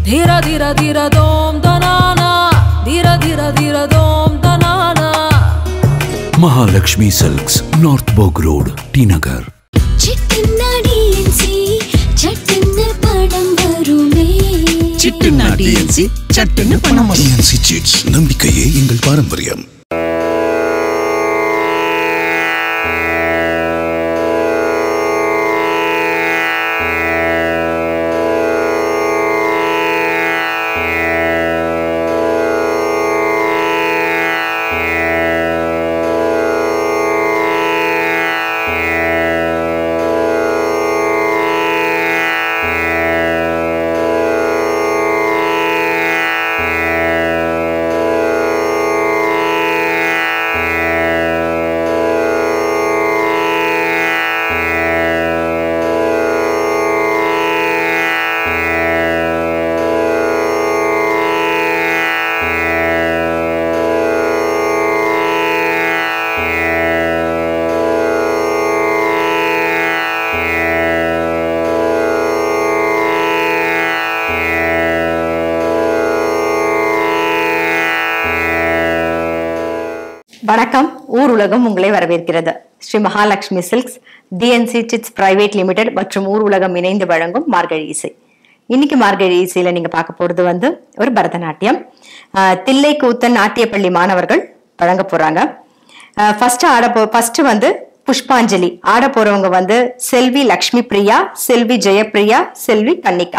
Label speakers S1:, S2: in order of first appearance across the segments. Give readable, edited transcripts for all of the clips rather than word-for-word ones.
S1: धीरा धीरा धीरा दोम दनाना धीरा धीरा धीरा दोम दनाना
S2: Mahalakshmi Silks North Boag Road T Nagar நம்பிக்கையே எங்கள் பாரம்பரியம்.
S3: வணக்கம். ஊர் உலகம் உங்களை வரவேற்கிறது. Sri Mahalakshmi Silks, TNC Chits Private Limited மற்றும் ஊர் உலகம் இணைந்து வழங்கும் மார்கழி இசை. இன்னைக்கு மார்கழி இசையில நீங்க பார்க்க போறது ஒரு பரதநாட்டியம். தில்லை கூத்தன் நாட்டியப்பள்ளி மாணவர்கள் வழங்க போறாங்க. ஃபர்ஸ்ட் புஷ்பாஞ்சலி ஆட போறவங்க செல்வி லக்ஷ்மி பிரியா, செல்வி ஜெயப்பிரியா, செல்வி கன்னிகா.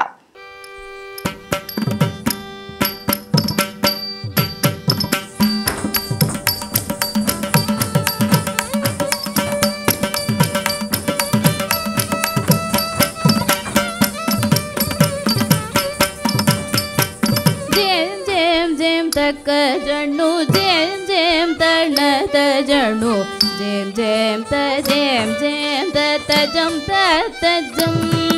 S4: तक जणु जेम जेम तन त जणु जेम जेम त जेम जेम त तजम त तजम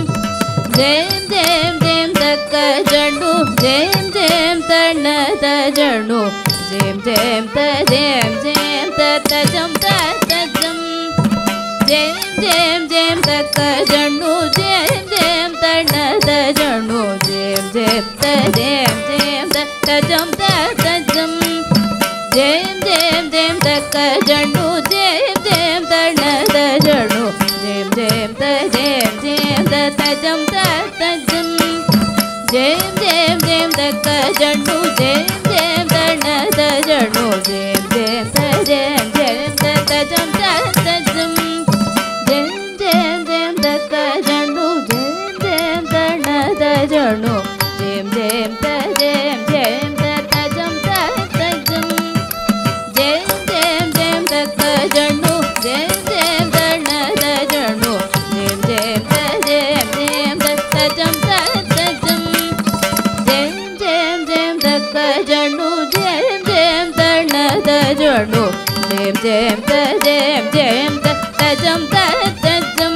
S4: जेम जेम जेम तक जणु जेम जेम तन त जणु जेम जेम त जेम जेम त तजम त तजम जेम जेम जेम तक जणु जेम जेम तन त जणु जेम जेम त जेम जेम त तजम त तजम जेम जेम जेम तक जणु जेम जेम तन त जणु जेम जेम त जेम जेम त तजम त तजम जेम जेम जेम तक जणु जेम जेम तन त जणु जेम जेम त जेम जेम त तजम त तजम जेम जेम जेम तक जणु जेम जेम तन त जणु जेम जेम त जेम जेम त तजम त तजम जेम जेम जेम तक जणु जेम जेम तन त जणु जेम जेम त जेम जेम त तजम त तजम जेम जेम जेम तक जणु जेम जेम तन त जणु जेम जेम त जेम जेम त तजम त तजम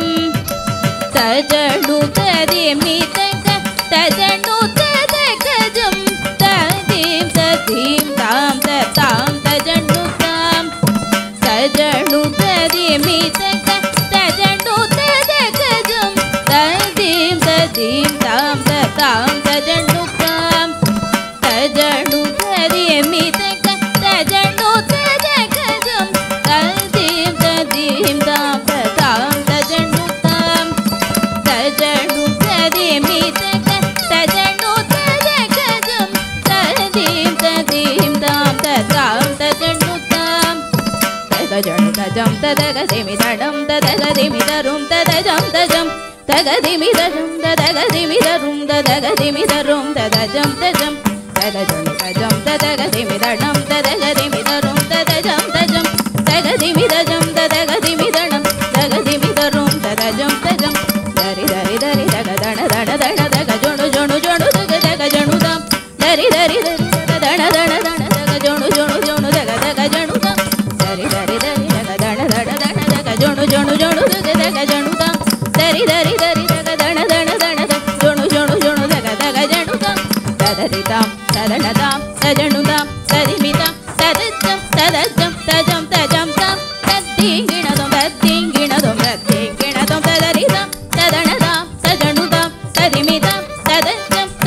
S4: तजणु तदिमि तक तजणु तजम तदीम तदीम ताम ताम तजणु ताम तजणु तदिमि तक तजणु तजम तदीम तदीम ताम ताम तजणु ताम तजणु तदिमि तक तजणु तजम तदीम तदीम ताम ताम तजणु ताम तजणु तदिमि तक तजणु तजम तदीम तदीम ताम ताम तजणु ताम तजणु तजम तदगदिमि तडम तदगदिमि तरुम तदजम तजम तगदिमि तजम तदगदिमि तरुम तदगदिमि तरुम तदजम तजम तजणु तजम तदगदिमि तडम तदगदिमि तरुम तदजम तजम तगदिमि तजम तदगदिमि तडम तगदिमि तरुम तदजम तजम दरि दरि दरि दग दण दण दण दग जोणु जोणु जोणु दग दग जणु दम दरि दरि दरि दण दण दण दग जोणु जोणु जोणु दग दग जणु दम दरि दरि दरि दग दण दण दण दग जोणु जोणु जोणु दग दग जणु दम दरि दरि दरि दग दण दण दण दग जोणु जोणु जोणु दग दग जणु दम तदरि दम तदण दम तजणु दम तदिमि दम तदजम तदजम तजम तजम दम तद्दिंगिणदम तद्दिंगिणदम तद्दिंगिणदम तदरि दम तदण दम तजणु दम तदिमि दम तदजम तदजम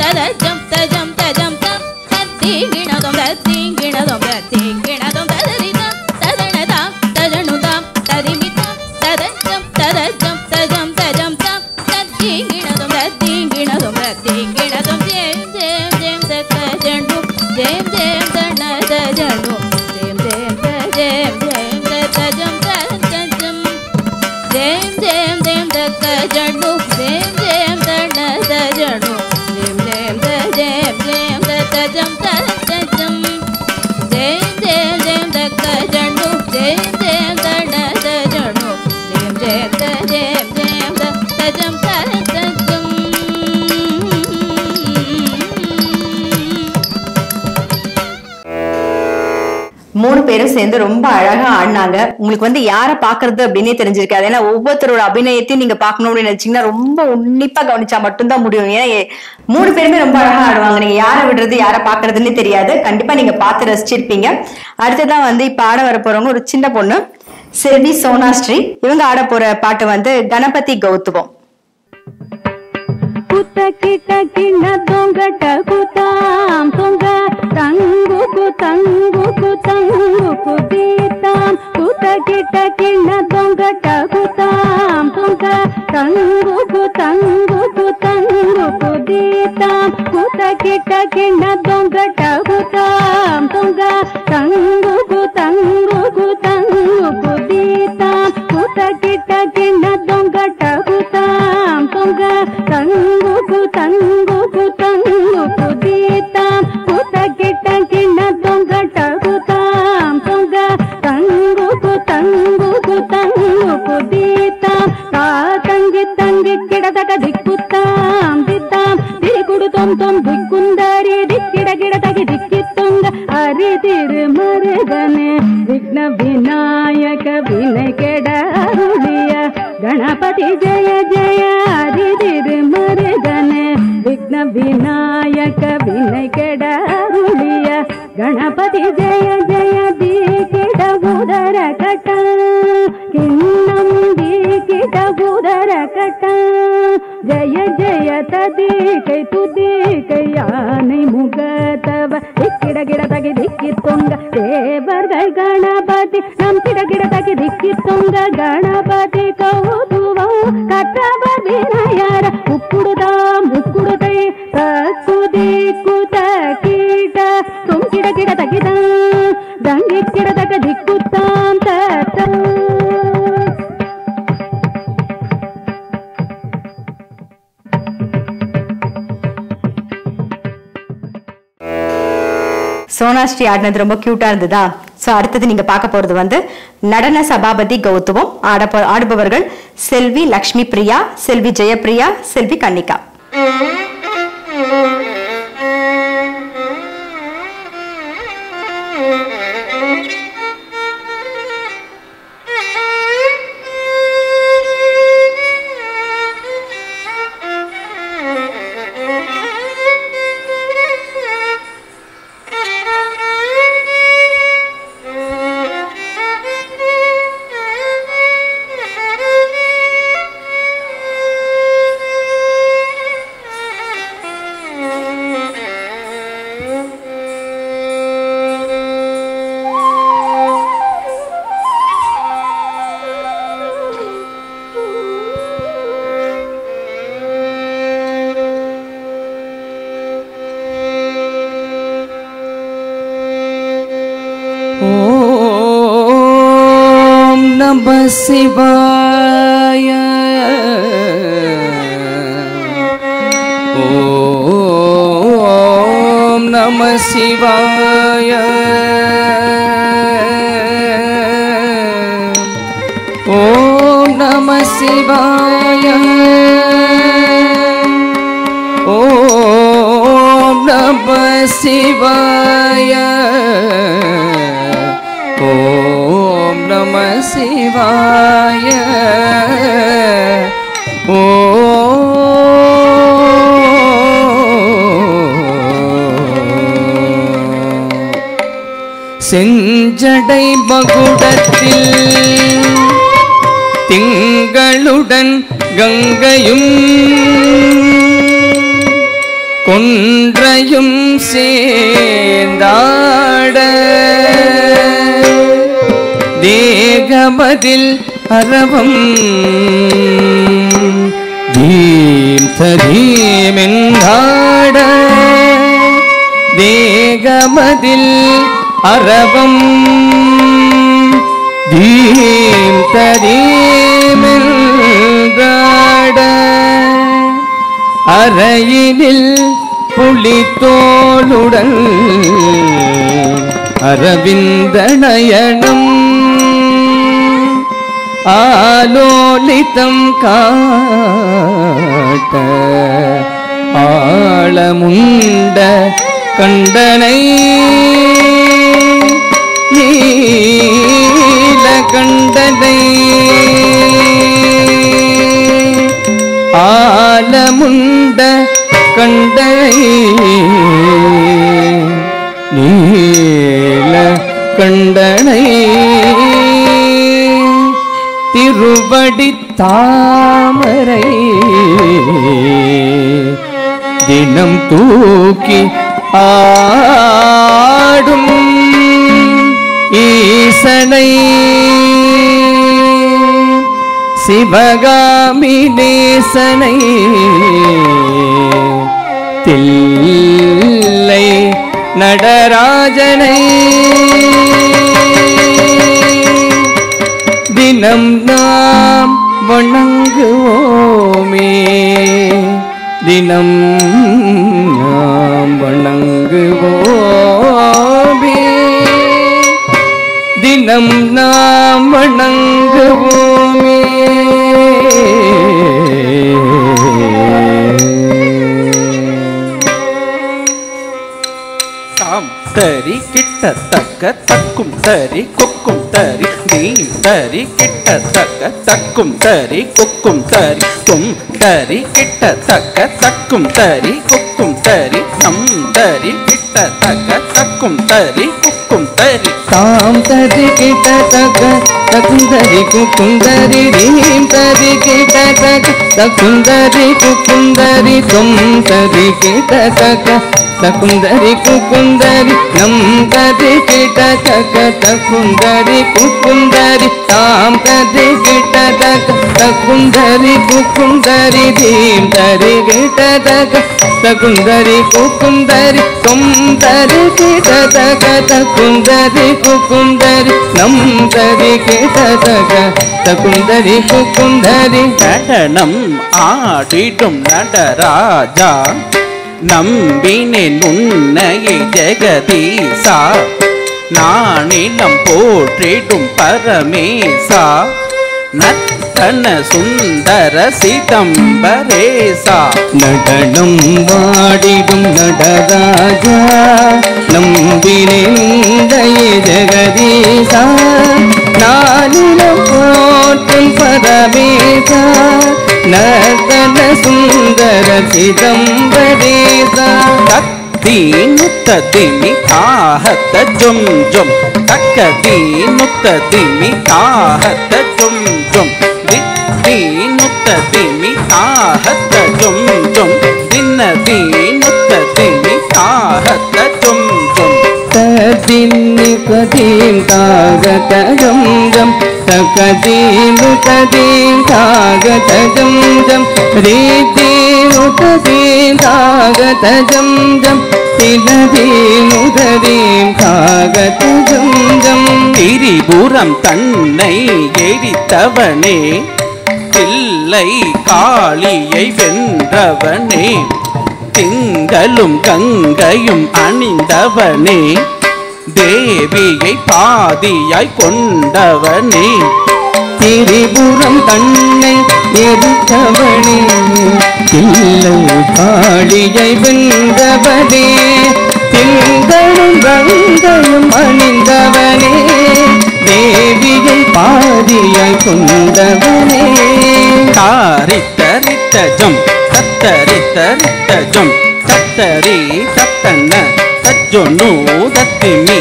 S4: jam tajam tajam tam tatinginadom tatinginadom tatinginadom tadaritam tadanadam tadanudam tadimitam tadajam tadajam tajam tajam tam tatinginadom tatinginadom tatinginadom jam jam jam tajandu jam jam tajandu jam jam tajam jam tajam tajam jam jam jam tajandu jam jam tajanu jam jam tajam jam tajam tajam jam jam jam tajandu jam jam tajanu jam jam tajam jam tajam tajam.
S3: மூணு பேரும் சேர்ந்து ரொம்ப அழகா ஆடினாங்க. உங்களுக்கு வந்து யாரை பாக்குறது அப்படின்னே தெரிஞ்சிருக்காது. ஏன்னா ஒவ்வொருத்தரோட அபிநயத்தையும் நீங்க பாக்கணும் அப்படின்னு நினைச்சீங்கன்னா ரொம்ப உன்னிப்பா கவனிச்சா மட்டும்தான் முடியும். ஏன்னா மூணு பேருமே ரொம்ப அழகா ஆடுவாங்க. நீங்க யாரை விடுறது யாரை பாக்குறதுன்னு தெரியாது. கண்டிப்பா நீங்க பார்த்து ரசிச்சிருப்பீங்க. அடுத்ததான் வந்து இப்ப ஆட வர போறவங்க ஒரு சின்ன பொண்ணு செல்வி சோனாஸ்ரீ. இவங்க ஆட போற பாட்டு வந்து கணபதி கௌதமம்.
S5: குத்த கிட்ட கிண்ண தொங்கட்ட குத்தாம் தொங்க தங்கு குத்தங்கு குத்தங்கு குதீத்தாம் குத்த கிட்ட கிண்ண தொங்கட்ட குத்தாம் தொங்க தங்கு குத்தங்கு குத்தங்கு குதீத்தாம் குத்த கிட்ட கிண்ண தொங்கட்ட குத்தாம் தொங்க தங்கு குத்தங்கு குத்தங்கு குதீத்தாம் குத்த கிட்ட கிண்ண தொங்கட்ட குத்தாம் தொங்க தங்கு குத்தங்கு குத்தங்கு குதீத்தாம் குத்த கிட்ட கிண்ண தொங்கட்ட குத்தாம் தொங்க தங்கு குத்தங்கு குத்தங்கு குதீத்தாம் தங்கி தங்கி கிடதக திக்குத்தாம் தித்தாம் திரிகுடு தொம் தொம் திக்குந்தாரி திக்கிட கிட தகி திக்கி தொங்க அரி திரு மருகனே விக்ன விநாயக வினை கெட அருளிய கணபதி ஜெய ஜெய ஹரி திரு மருகனே விக்ன விநாயக வினை கெட அருளிய கணபதி ஜெய ஜெய தீகிட உதர கட்ட கிண்ணம் தீகிட உதர கட்ட ஜெய ஜெய ததீகை துதீகை யானை முகத்தவ திக்கிட கிட தகி திக்கி தொங்க தேவர்கள் கணபதி நம் கிட கிட தகி திக்கி தொங்க கணபதி கௌதுவம் கற்றவ வினயர உக்குடுதாம் உக்குடுதை தக்குதி குத கீட தும் கிட கிட தகித தங்கி கிட தக திக்குத்தாம் தத்த.
S3: சோனாஸ்ரீ ஆடினது ரொம்ப கியூட்டா இருந்ததா? சோ அடுத்தது நீங்க பார்க்க போறது வந்து நடன சபாபதி கௌதமம். ஆடுபவர்கள் செல்வி Lakshmi Priya, Selvi Jayapriya, Selvi Kannika.
S6: Namah Shivaya. Om Namah Shivaya. Om Namah Shivaya. Om Namah Shivaya. Om Namah Shivaya. செஞ்சடை மகுடத்தில் திங்களுடன் கங்கையும் கொன்றையும் சேர்ந்தாட தேகமதில் அரவம் தீம் தரீமென்றாட தேகமதில் அரவம் தீம் தரீமென்றாட அறையினில் புலித்தோளுடன் அரவிந்த நயனம் ஆலோலிதம் காட்ட ஆளமுண்ட கண்டனை நீல கண்டனை ஆலமுண்ட கண்டனை நீல கண்டனை திருவடி தாமரை தினம் தூக்கி ஆடும் ஈசனை சிவகாமி நேசனை தில்லை நடராஜனை தினம் நாம் வணங்குவோமே தினம் நாம் வணங்குவோமே தினம் நாம் வணங்குவோமே தாம் தரி கிட்டத்தக்க தக்கும் தரி கொக்கும் தரி நீ தரி கிட்டத்தக்க தக்கும் தரி கொக்கும் தரி தும் தரி கிட்டத்தக்க தக்கும் தரி கொக்கும் தரி நம் தரி கிட்டத்தக்க தக்கும் தரி கொக்கும் தரி தாம் தரி கிட்டத்தக்க தக்கும் தரி கொக்கும் தரி நீம் தரி கிட்டத்தக்க தக்கும் தரி கொக்கும் தரி தும் தரி கிட்டத்தக்க தக்குந்தரி குக்குந்தரி நம் கதி கிட்டத்தக்க தக்குந்தரி குக்குந்தரி தாம் கதி கிட்டத்தக்க தக்குந்தரி குக்குந்தரி தீம் தரி கிட்டத்தக்க தக்குந்தரி குக்குந்தரி தொம் தரி கிட்டத்தக்க தக்குந்தரி குக்குந்தரி நம் கதி கிட்டத்தக்க தக்குந்தரி குக்குந்தரி நடனம் ஆடிடும் நடராஜா நம்பினேன் உன்னையே ஜெகதீசா நானிலம் போற்றிடும் பரமேசா நர்த்தன சுந்தர சிதம்பரேசா நடனம் வாடிடும் நடராஜா நம்பினேன் உன்னையே ஜெகதீசா நானிலம் போற்றும் பரமேசா நர்த்தன சுந்தர சிதம்பரேசா தீனுத்ததிமி தாஹத்த ஜும் ஜும் தக்க தீனுத்ததிமி தாஹத்த ஜும் ஜும் தீனுத்ததிமி தாஹத்த ஜும் ஜும் தின்ன தீனுத்ததிமி தாஹத்த ஜும் ஜும் ததின்னி கதீம் தாகத ஜும் ஜும் தகதீனு ததீம் தாகத ஜும் ஜும் ரீதீனு ததீம் தாகத ஜும் ஜும் திலதீனு ததீம் தாகத ஜும் ஜும் திரிபுரம் தன்னை எரித்தவனே தில்லை காளியை வென்றவனே திங்களும் கங்கையும் அணிந்தவனே தேவியை பாதியாய் கொண்டவனே திரிபுரம் தன்னை எரித்தவனே தில்லை காளியை வென்றவனே திங்களும் கங்கையும் அணிந்தவனே தேவியை பாதியாய் கொண்டவனே தாரித்தரித்த ஜம் தத்தரித்தரித்த ஜம் தத்தரி தத்தன்ன தஜ்ஜொன்னு தத்திமி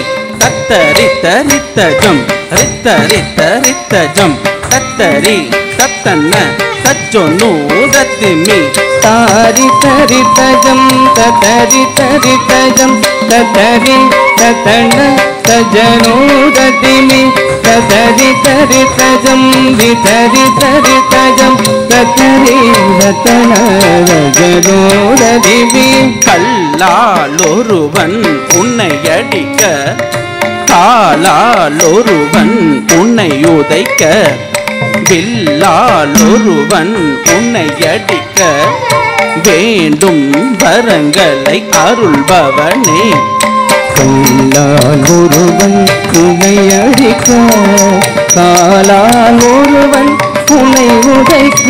S6: தத்தரித்தரித்த ஜம் ரித்தரித்தரித்த ஜம் தத்தரி தத்தன்ன தஜ்ஜொன்னு தத்திமி
S7: தாரி தரி தஜம் தரி தரி தஜம் தரி தன தஜனோ ததிமி தரி தரி தஜம் தரி தரி தஜம் தரி தன தஜனோ ததிமி
S6: கல்லால் ஒருவன் உன்னை அடிக்க காலால் ஒருவன் உன்னை உதைக்க வில்லால் ஒருவன் உன்னை அடிக்க வேண்டும் வரங்களை அருள்பவனே
S7: கல்லால் ஒருவன் உன்னை அடிக்க காலால் ஒருவன் உன்னை உதைக்க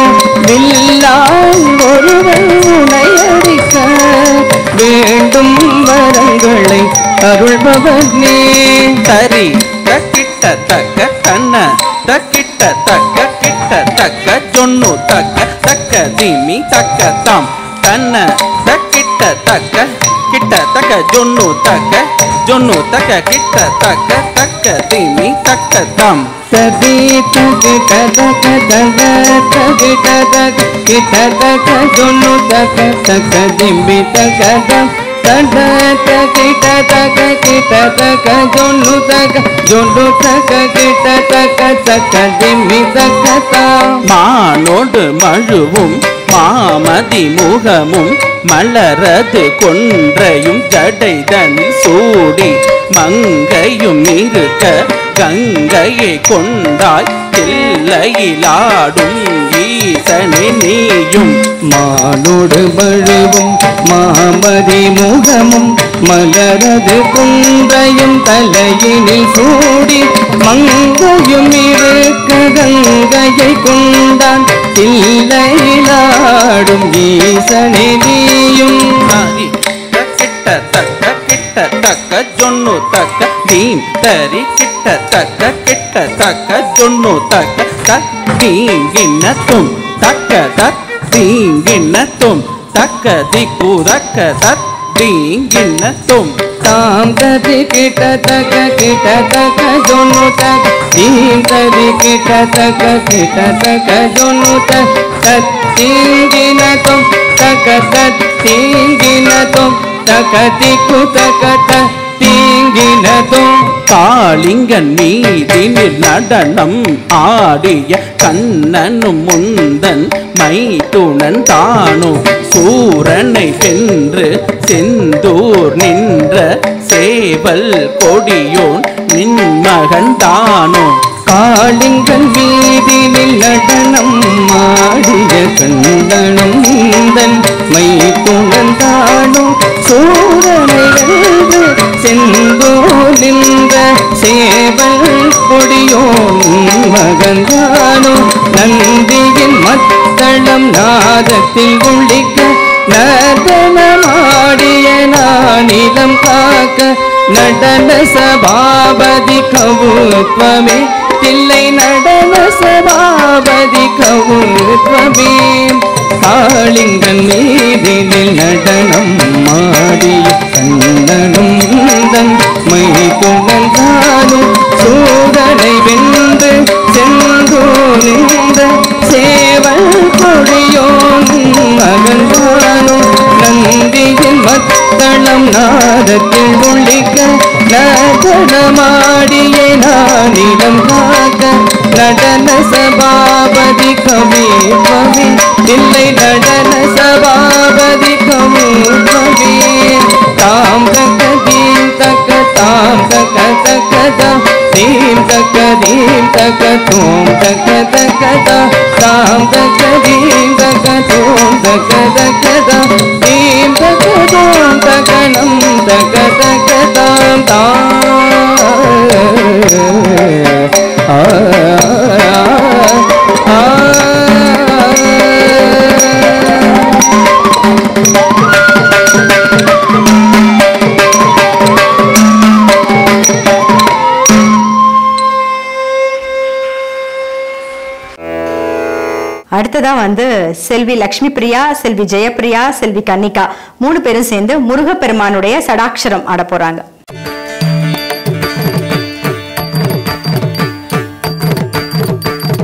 S7: வில்லால் ஒருவன் உன்னை அடிக்க வேண்டும் வரங்களை அருள்பவனே
S6: தரி தக்கிட்ட தக்க தன்ன தக்கிட்ட தக்க கிட்ட தக்க ஜொன்னு தக்க தக்க திமி தக்க தாம் தன்ன தக்கிட்ட தக்க கிட்ட தக்க ஜொன்னு தக்க கிட்ட தக்க தக்க திமி தக்க தாம்
S7: ததி தகிட்ட தக்க தக தகிட்ட தக கிட்ட தக்க ஜொன்னு தக்க தக்க திம்பி தக்க தம் தட தகிட்ட தக்க கிட்ட தக்க ஜொன்னு தக்க கிட்ட தக்க தக்க திம்பி தக்க தாம்
S6: மானோடு மழுவும் மாமதி முகமும் மலரது கொன்றையும் ஜடைதனில் சூடி மங்கையும் இருக்க கங்கையை கொண்டாய் தில்லையிலாடும் ஈசனே நீயும்
S7: மானோடு மழுவும் மாமதி முகமும் மலரது குன்றையும் தலையினில் சூடி மங்கையும் இருக்க கங்கையை கொண்டான் தில்லையிலாடும் ஈசனே நீயும்
S6: கிட்ட தக்க ஜொன்னு தக்க தீம் தரி கிட்ட தக்க ஜொன்னு தக்க தீங்கின்னத்தும் தக்க தீங்கின்னத்தும் தக்க திக்கு தக்க தீங்கின்னத்தும்
S7: தாம் ததி கிட்ட தக்க ஜொன்னு தக்க தீம் ததி கிட்ட தக்க ஜொன்னு தக்க தீங்கினத்தும் தக்க தீங்கினத்தும் தக்க திக்கு தக்க தீங்கினதும்
S6: காளிங்கன் மீதினில் நடனம் ஆடிய கண்ணனும் முந்தன் மைத்துணன் தானோ சூரனை வென்று செந்தூர் நின்ற சேவல் கொடியோன் நின் மகன் தானோ
S7: காளிங்கன் மீதினில் நடனம் ஆடிய கண்ணனும் முந்தன் மைத்துணன் தானோ சூரனை வென்று செந்தூர் நின்ற சேவல் கொடியோன் மகன்தானோ நந்தியின் மத்தளம் நாதத்தில் ஒழிக்க நடனமாடிய நானிலம் காக்க நடன சபாபதி கவுத்வமே தில்லை நடன சபாபதி கவுத்வமே காளிங்கன் மீதினில் நடனம் மாடிய கண்ணனும் முந்தன் மைத்துணன் தானும் சூதனை வென்று செந்தூர் நின்ற சேவல் கொடியோன் மகன்தானும் நந்தியின் மத்தளம் நாதத்தில் ஒழிக்க நடனமாடிய நானிலம் காக்க நடன சபாபதி கவித்வமே தில்லை நடன சபாபதி கவித்வமே தாம் தக்க தீம் தக்க தாம் தக்க தக்க தாம் தீம் தக்க தோம் தக்க தக்க தாம் தக்க தீம் தக்க தோம் தக்க தக்க தாம் தீம் தக்க தோம் தக்க நம் தக்க தக்க தாம் தாம்
S3: அடுத்ததா வந்து செல்வி லக்ஷ்மி பிரியா, செல்வி ஜெயப்பிரியா, செல்வி கன்னிகா 3 பேரும் சேர்ந்து முருகப்பெருமானுடைய சடாட்சரம் ஆட போறாங்க.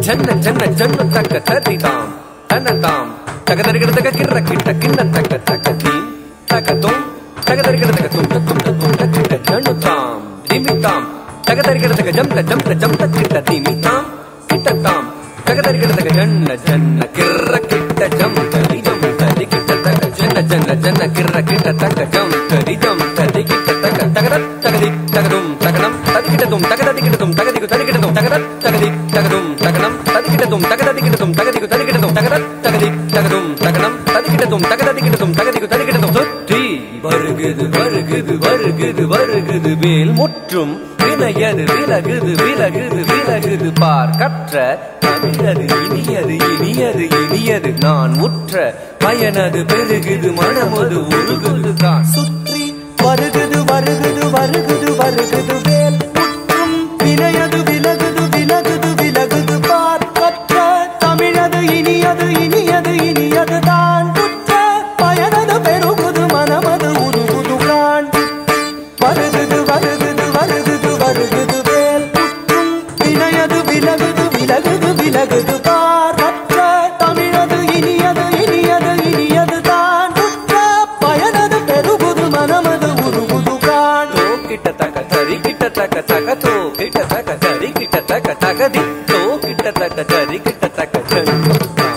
S8: ஜன்ன ஜன்ன ஜன்னு தக்க தரிதாம் தன்னதாம் தகதரிகடதக கிர்ர கிட்ட கிண்ண தக்க தக்க தீம் தகதும் தகதரிகடதக தும் தும் தும் கிட்ட ஜன்னுதாம் திமிதாம் தகதரிகடதக ஜம்த ஜம்த ஜம்த கிட்ட திமிதாம் கிட்டதாம் தகதரிகடதக ஜன்ன ஜன்ன கிர்ர கிட்ட ஜம் தரி ஜம் தரி கிட்ட தக ஜன்ன ஜன்ன ஜன்ன கிர்ர கிட்ட தக ஜம் தரி ஜம் தரி கிட்ட தக தகத தகதி தகதும் தகனம் ததிகிட்டதும் தகததிகிட்டதும் தகதிகு ததிகிட்டதும் தகத தகதி தகதும் தகனம் ததிகிட்டதும் தகததிகிட்டதும் தகதிகு ததிகிட்டதும் தகத தகதி தகதும் தகனம் ததிகிட்டதும் தகததிகிட்டதும் தகதிகு ததிகிட்டதும் சுற்றி வருகுது வருகுது வருகுது வருகுது வேல் முற்றும் வினையது விலகுது விலகுது விலகுது பார் கற்ற தமிழது இனியது இனியது இனியது நான் முற்ற பயனது பெருகுது மனமது உருகுது தான் சுற்றி வருகுது வருகுது வருகுது வருகுது வேல் முற்றும் வினையது விலகுது விலகுது விலகுது பார் கற்ற தமிழது இனியது இனியது இனியது தான் முற்ற பயனது பெருகுது மனமது உருகுது கான் வருகுது வருகுது வருகுது வருகுது வேல் முற்றும் வினையது விலகுது விலகுது விலகுது பார் கற்ற தமிழது இனியது இனியது இனியது தான் முற்ற பயனது பெருகுது மனமது உருகுது கான் தோ கிட்ட தக தரி கிட்ட தக தக தோ கிட்ட தக தரி கிட்ட தக தகதி தோ கிட்ட தக தரி கிட்ட தக ஜம்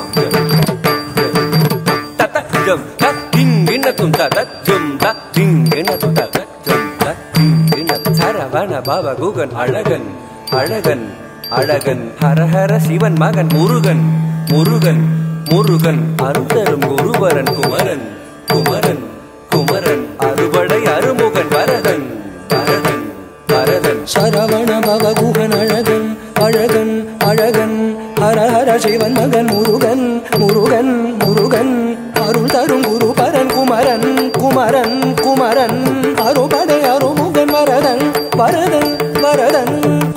S8: தத ஜம் திங்கினதும் தத ஜம் திங்கினதும் தத ஜம் திங்கினது சரவண பவ குகன் அழகன் அழகன் அழகன் ஹரஹர சிவன் மகன் முருகன் முருகன் முருகன் அருந்தரும் குருவரன் குமரன் குமரன் குமரன் அறுபடை அருமுகன் வரதன் வரதன் வரதன் சரவண பவ குகன் அழகன் அழகன் அழகன் ஹரஹர சிவன் மகன் முருகன் முருகன் முருகன் அருள் தரும் குருபரன் குமரன் குமரன் குமரன் அறுபடை அருமுகன் வரதன் வரதன் வரதன்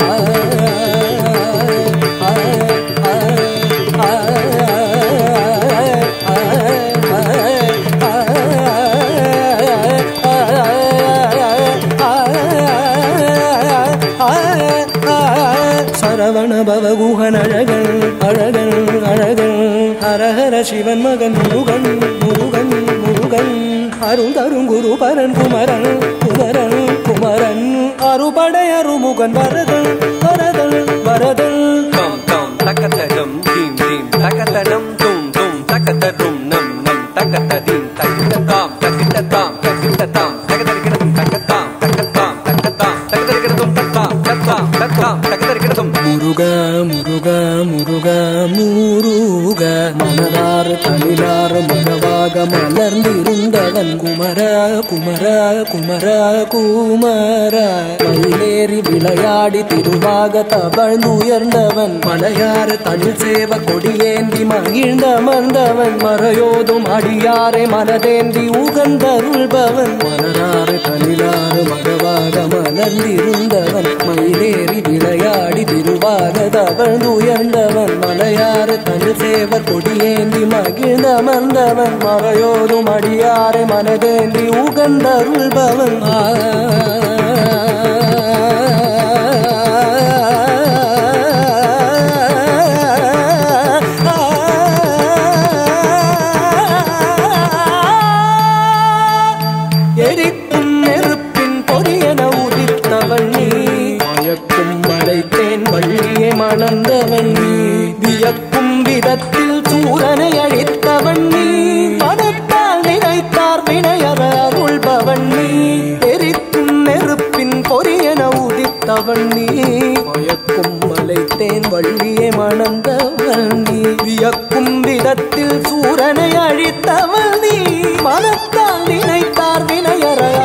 S8: சரவண பவ குகன் அழகன் அழகன் அழகன் ஹரஹர சிவன் மகன் முருகன் முருகன் முருகன் அருள் தரும் குருபரன் குமரன் குமரன் குமரன் அறுபடை அருமுகன் வரதன் வரதன் வரதன் தாம் தாம் தக்கதம் தீம் தீம் தக்கதனம் தும் தும் தக்கதரும் நம் நம் தக்கதீம் தக்கதாம் தக்கிட்டதாம் தக்கிட்டதாம் தக்கதரிக்கிறதும் தக்கதாம் தக்கதாம் தக்கதாம் தக்கதரிக்கிறதும் தக்காம் தக்காம் தக்காம் தக்கதரிக்கிறதும் முருகா முருகா முருகா முருக மனதார் தமிழார் மனவாக மலர்ந்திருந்தவன் குமர குமர குமர குமர மயிலேறி விளையாடி திருவாக தவழ்ந்துயர்ந்தவன் மலையாறு தமிழ் சேவ கொடியேந்தி மகிழ்ந்த மந்தவன் மறையோதும் அடியாரை மனதேந்தி உகந்தருள்பவன் மனதாறு தமிழாறு மனவாக மலர்ந்திருந்தவன் மயிலேறி விளையாடி திருவாக தவழ்ந்துயர்ந்தவன் மலையாறு தமிழ் சேவர் கொடியேந்தி மகிழ்ந்த மந்தவன் மறையோதும் அடியாரை மனதேந்தி உகந்தருள்பவன் எரிக்கும் நெருப்பின் பொரியன உதித்தவன் நீ மயக்கும் மலைத்தேன் வள்ளியை மணந்தவன் நீ வியக்கும் விதத்தில் சூரனை அழித்தவன் நீ மனத்தால் நினைத்தார் வினையற அருள்பவன் நீ எரிக்கும் நெருப்பின் பொரியன உதித்தவன் நீ மயக்கும் மலைத்தேன் வள்ளியை மணந்தவன் நீ வியக்கும் விதத்தில் சூரனை அழித்தவன் நீ மனத்தால் நினைத்தார் வினையற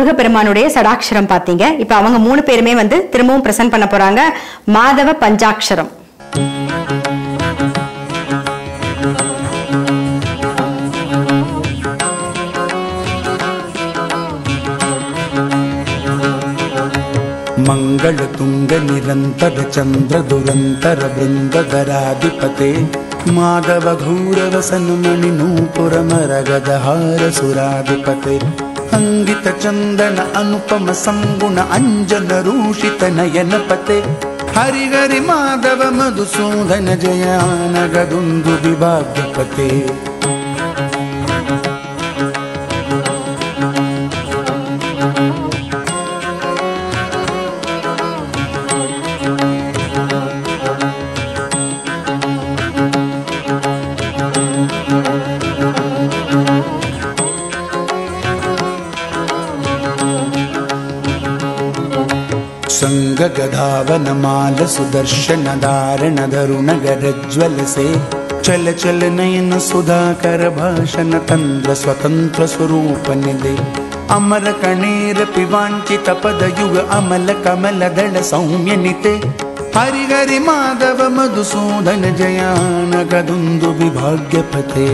S3: முருகப்பெருமானுடைய சடாட்சரம் பார்த்தீங்க. இப்ப அவங்க 3 பேருமே வந்து திரும்பவும் பிரசன்ட் பண்ண போறாங்க மாதவ பஞ்சாட்சரம்.
S9: मंगल तुंग निरंतर चंद्र दुरंतर वृंदधराधिपते माधव घूर वसन मणि नूपुर मरगदहार सुराधिपते अंगित चंदन अनुपम संगुण अंजन रूषित नयन पते हरिहरि माधव मधुसूदन जयानगदुंदु विभाग्यपते संग गधावन माल सुदर्शन धारण धरुण गरज्वल से चल चल नयन सुधाकर भाषण तंत्र स्वतंत्र स्वरूप निदे अमर कणेर पिवांचित पद युग अमल कमल दल सौम्य निते हरिहरि माधव मधुसूदन जयान गदुंदु विभाग्यपते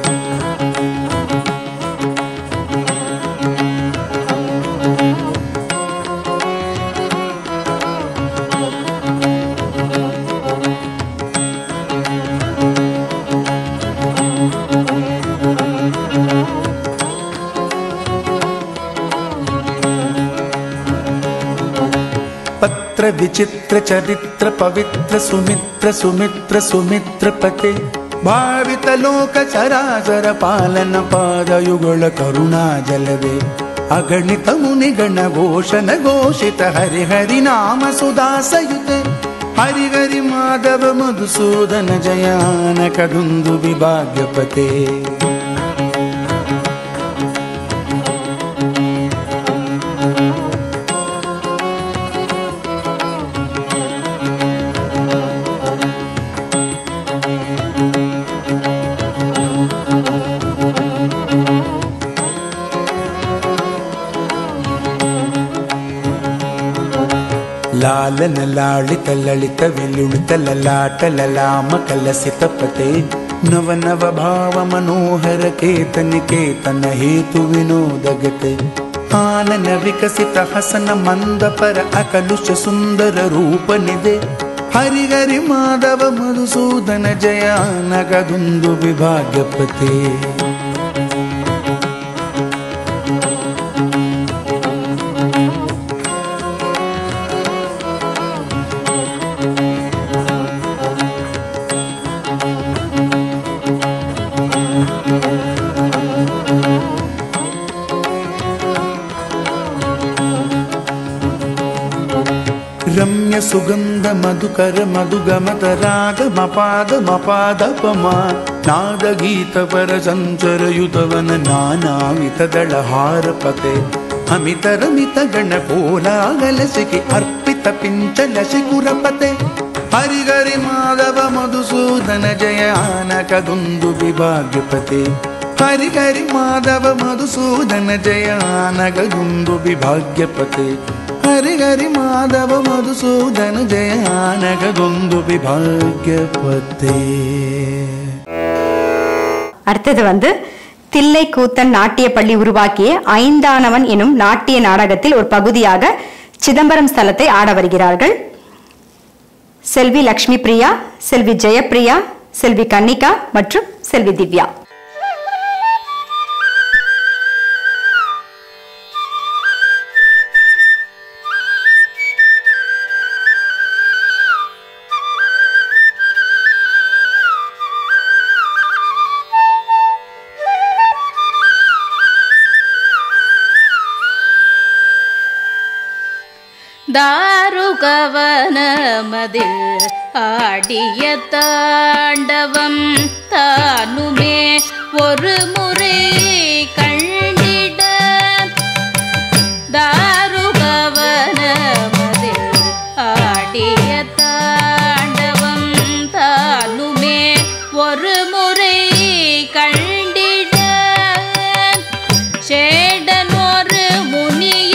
S9: विचित्र चरित्र पवित्र सुमित्र सुमित्र सुमित्र पते भावित लोक चराचर पालन पाद युगल करुणा जलवे अगणित मुनि गण घोषण घोषित हरि हरि नाम सुदासयुते हरिहरि माधव मधुसूदन जयान कदुंदु विभाग्यपते लालन लालित ललित विलुलित ललाट ललाम कलसित पते नव नव भाव मनोहर केतन केतन हेतु विनोदगते आनन विकसित हसन मंद पर अकलुष सुंदर रूप निदे हरिहरि माधव मधुसूदन जयान गदुंदु विभाग्यपते रम्य सुगंध मधुकर मधुगमत राग मपाद मपादपमा नाद गीत पर संचर युतवन नानावित दलहार पते अमित रमित गण कोलागल सिखि अर्पित पिंचल शिकुरपते हरिहरि माधव मधुसूदन जयान कदुंदु विभाग्यपते हरिहरि माधव मधुसूदन जयान कदुंदु विभाग्यपते हरिहरि माधव मधुसूदन जयान कदुंदु विभाग्यपते
S3: அடுத்தது வந்து தில்லை கூத்தன் நாட்டிய பள்ளி உருவாக்கிய ஐந்தானவன் எனும் நாட்டிய நாடகத்தில் ஒரு பகுதியாக சிதம்பரம் ஸ்தலத்தை ஆட வருகிறார்கள். செல்வி லக்ஷ்மி பிரியா, செல்வி ஜெயப்பிரியா, செல்வி கன்னிகா மற்றும் செல்வி திவ்யா.
S4: दारुकवन मदिल आडिय तांडवम तानुमे ஒரு முறை கண்டிட दारुकवन मदिल आडिय तांडवम तानुमे ஒரு முறை கண்டிட சேடன் ஒரு முனி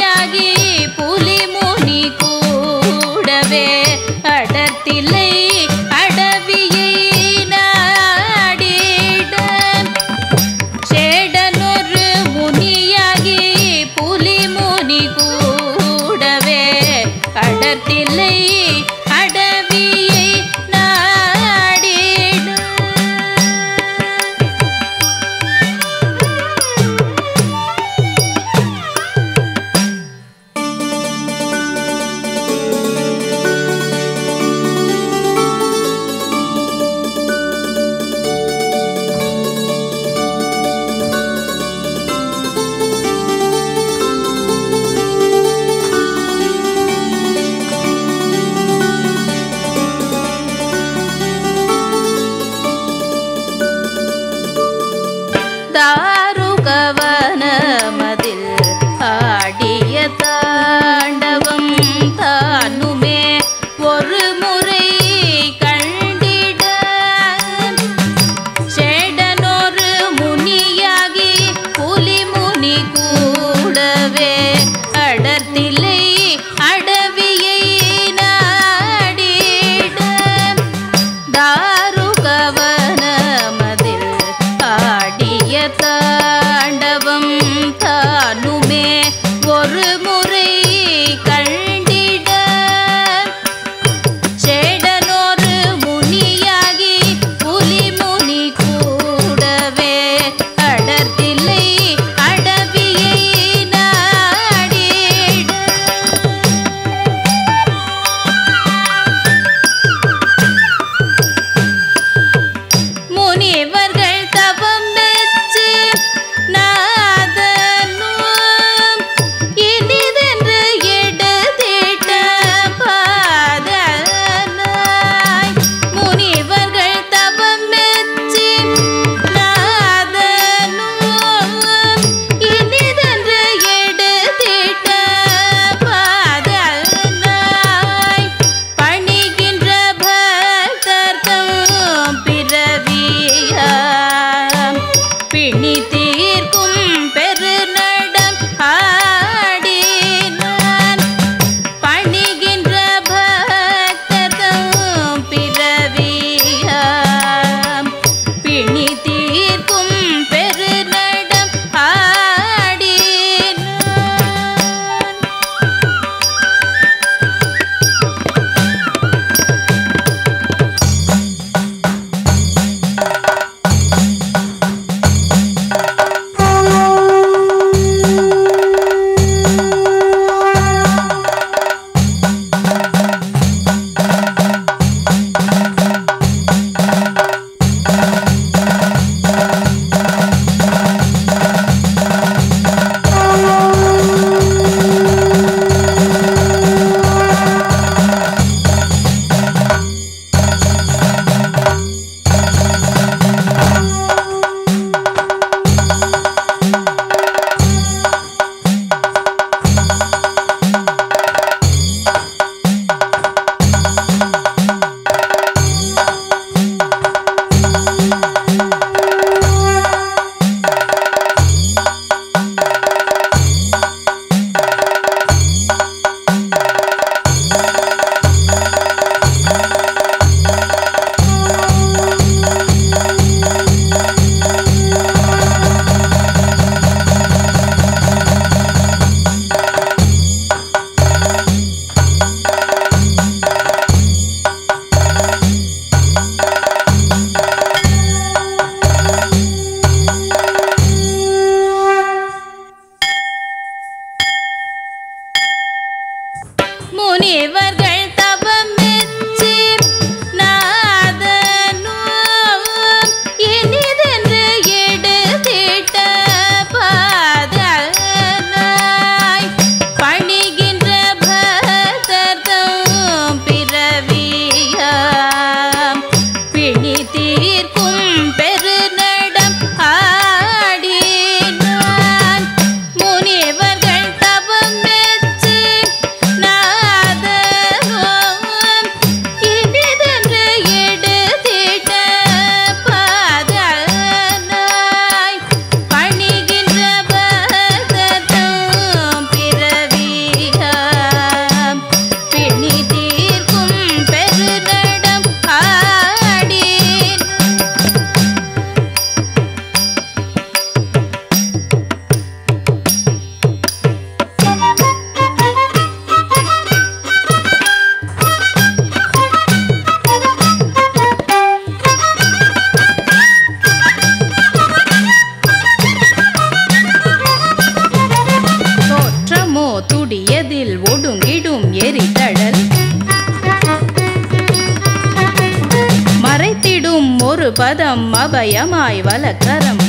S4: அருளிடும் ஒரு பதம் அபயமாய் வலக்கரம்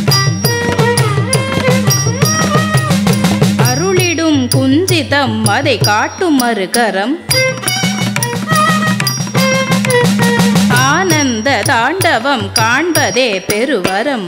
S4: அருளிடும் குஞ்சிதம் அதை காட்டும் மறுகரம் ஆனந்த தாண்டவம் காண்பதே பெருவரம்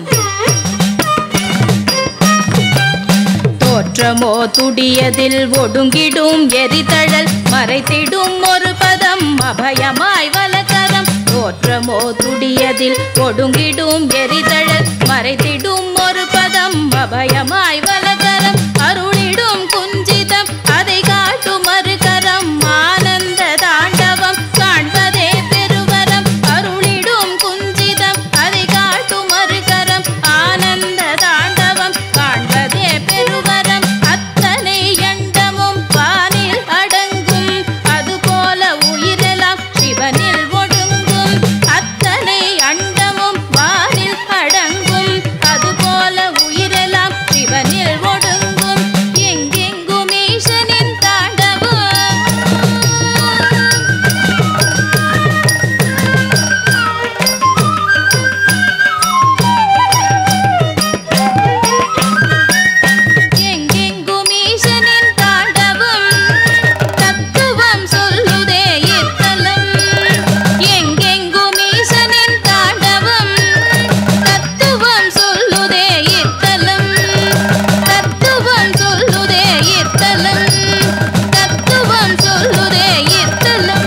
S4: தோற்றமோ துடியதில் ஒடுங்கிடும் எரிதழல் மறைத்திடும் ஒரு பதம் அபயமாய் வலக்கரம் தோற்றமோ துடியதில் ஒடுங்கிடும் எரிதழல் மறைத்திடும் ஒரு பதம் அபயமாய் வலக்கரம் அருளிடும் குஞ்சிதம் அதை காட்டும் மறுகரம் ஆனந்த தாண்டவம் காண்பதே பெருவரம் அருளிடும் குஞ்சிதம் அதை காட்டும் மறுகரம் ஆனந்த தாண்டவம் காண்பதே பெருவரம் அத்தனை அண்டமும் வானில் அடங்கும் அதுபோல உயிரெல்லாம் சிவனில் ஒடுங்கும் அத்தனை அண்டமும் வானில் அடங்கும் அதுபோல உயிரெல்லாம் சிவனில் ஒடுங்கும் எங்கெங்கும் ஈசனின் தாண்டவம் எங்கெங்கும் ஈசனின் தாண்டவம் தத்துவம் சொல்லுதே இத்தலம் எங்கெங்கும் ஈசனின் தாண்டவம் தத்துவம் சொல்லுதே இத்தலம் தத்துவம் சொல்லுதே இத்தலம் தத்துவம் சொல்லுதே இத்தலம்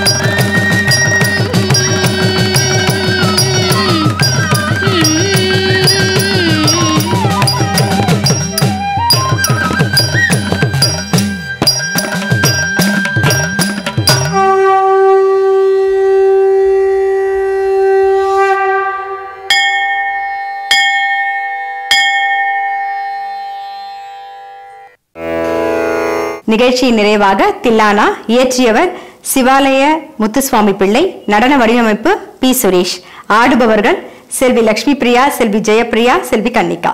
S3: நிகழ்ச்சியின் நிறைவாக தில்லானா இயற்றியவர் சிவாலய முத்துசுவாமி பிள்ளை, நடன வடிவமைப்பு பி சுரேஷ், ஆடுபவர்கள் செல்வி லட்சுமி பிரியா, செல்வி ஜெயப்பிரியா, செல்வி கன்னிகா.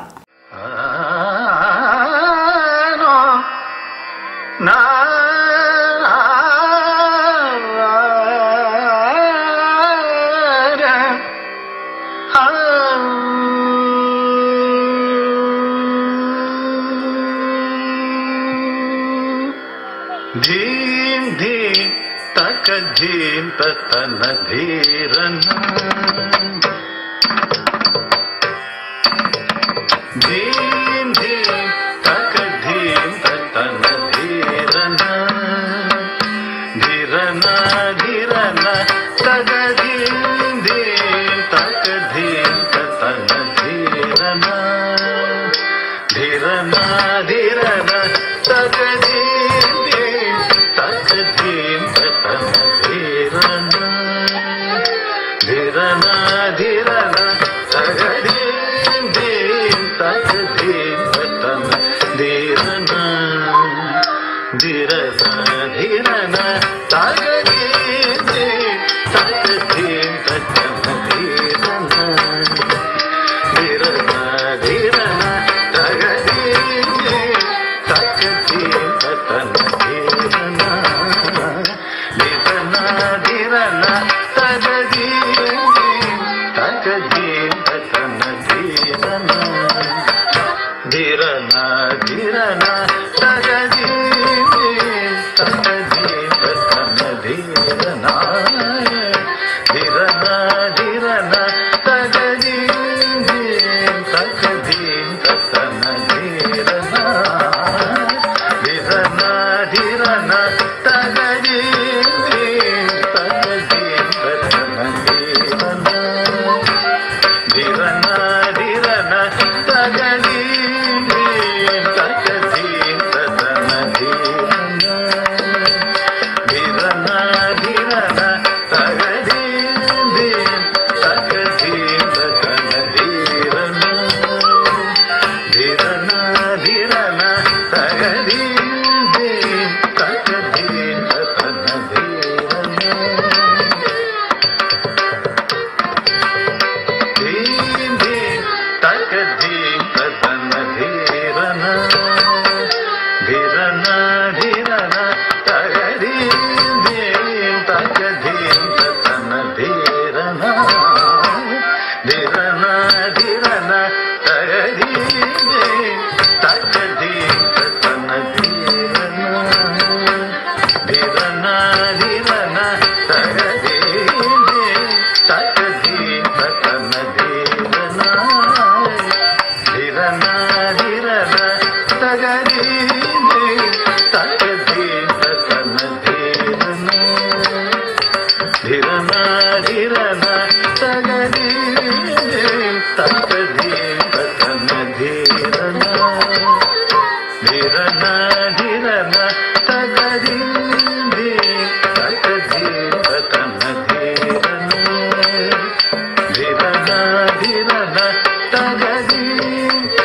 S10: धीम धीम तक धीम तन धीरन धीम धीम तक धीम तन धीरन धीरन धीरन तक धीम धीम तक धीम तन धीरन धीरन धीरन तक धीरन धीरन तगदी तक धी तगदीं तकदीं तन धीरना धीरना धीरना तगदीं तकदीं तन धीरना धीरना धीरना तगदीं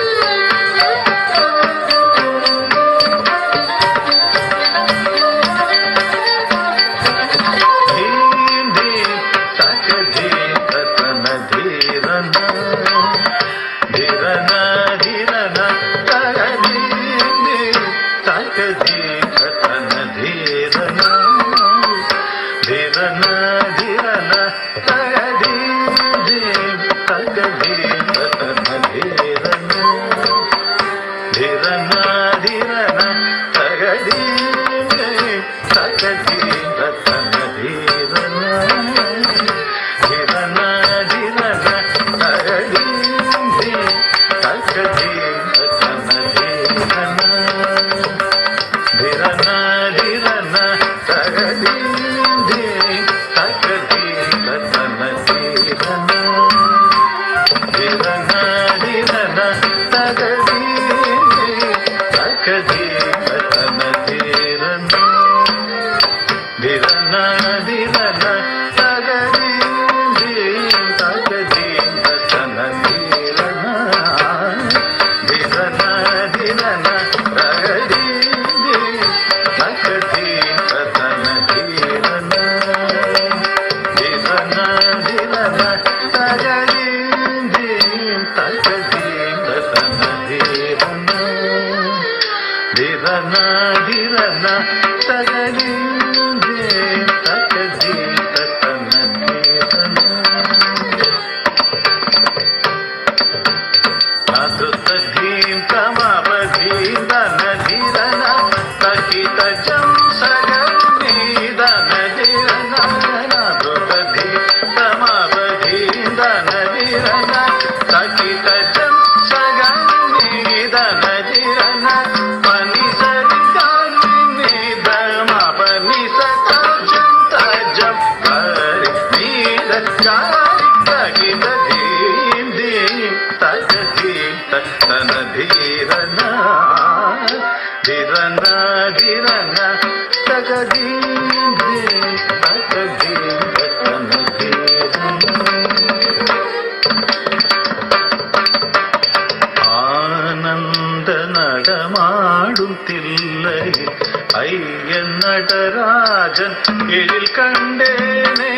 S10: നടരാജൻ എഴിൽ കണ്ടേനെ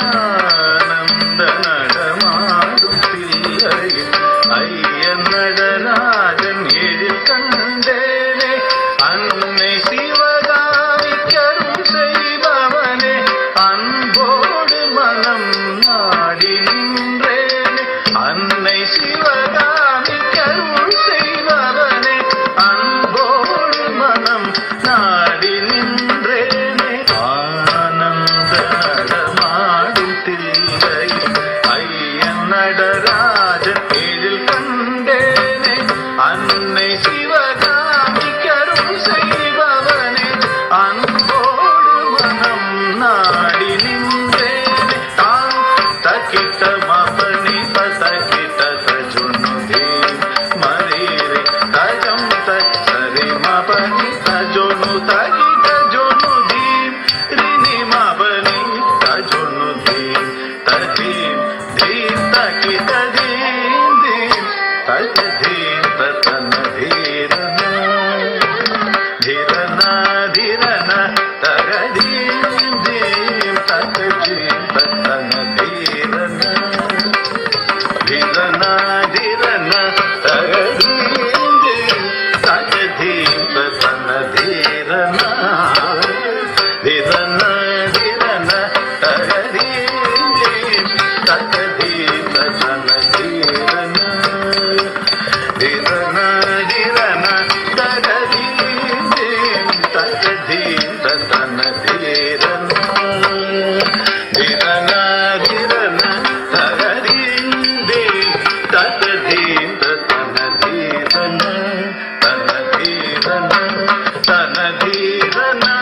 S10: ആനന്ദ നടമാടും പിള്ളയിൽ അയ്യൻ നടരാജൻ എഴിൽ കണ്ടേനെ അന്നേ ശിവകാമിക്കരുൾ செய்பவனே அன்போடு மனம் நாடி நின்றேனே அன்னை சிவகாமிக்கருள் செய்பவனே அன்போடு மனம் நாடி நின்றேனே ஆனந்த நடமாடும் தில்லை ஐயன் நடராஜன் எழில் கண்டேனே அன்னை சிவகாமிக்கருள் செய்பவனே அன்போடு மனம் நாடி நின்றேனே தான் தக்கிட்ட மபனி பதக்கிட்ட தஜுன்னு தே மரீரே தஜம் தரி மபனி தஜுன்னு தகிட்ட ஜுன்னு தீ ரினி மபனி தஜுன்னு தீ ததீம் தீ தக்கிட்ட தீம் தீம் ததீம் தன தீரனா धीरना धीरना तगदीं दीं तकदीं तन धीरना धीरना धीरना तगदीं दीं तकदीं तन धीरना धीरना धीरना तगदीं दीं तकदीं तन धीरना धीरना धीरना तगदीं तकदीं तन धीरना धीरना धीरना तगदीं तकदीं तन धीरना तन धीरना तन धीरना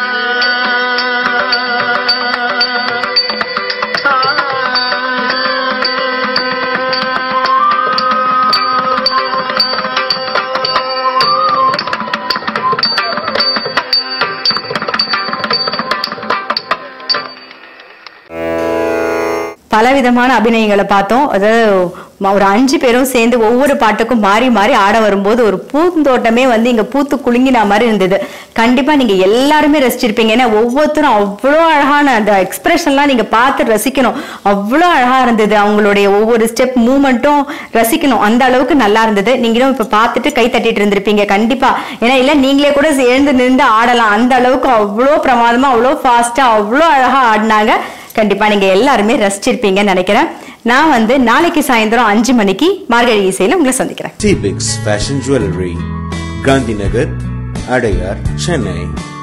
S3: பலவிதமான அபிநயங்களை பார்த்தோம். அதாவது ஒரு 5 பேரும் சேர்ந்து ஒவ்வொரு பாட்டுக்கும் மாறி மாறி ஆட வரும்போது ஒரு பூந்தோட்டமே இங்க பூத்து குலுங்கின மாதிரி இருந்தது. கண்டிப்பா நீங்க எல்லாருமே ரசிச்சிருப்பீங்க. ஏன்னா ஒவ்வொருத்தரும் அவ்வளோ அழகான அந்த எக்ஸ்பிரஷன்லாம் நீங்க பார்த்து ரசிக்கணும். அவ்வளோ அழகா இருந்தது. அவங்களுடைய ஒவ்வொரு ஸ்டெப் மூவ்மெண்ட்டும் ரசிக்கணும். அந்த அளவுக்கு நல்லா இருந்தது. நீங்களும் இப்ப பார்த்துட்டு கை தட்டிட்டு இருந்திருப்பீங்க கண்டிப்பா. ஏன்னா இல்ல நீங்களே கூட சேர்ந்து நின்று ஆடலாம். அந்த அளவுக்கு அவ்வளோ பிரமாதமா அவ்வளோ ஃபாஸ்டா அவ்வளோ அழகா ஆடினாங்க. கண்டிப்பா நீங்க எல்லாருமே ரசிச்சிருப்பீங்கன்னு நினைக்கிறேன். நான் நாளைக்கு சாயந்தரம் 5 மணிக்கு மார்கழி இசையில உங்களை சந்திக்கிறேன்.
S11: T-Bix Fashion Jewelry, Gandhinagar, Adayar, Chennai.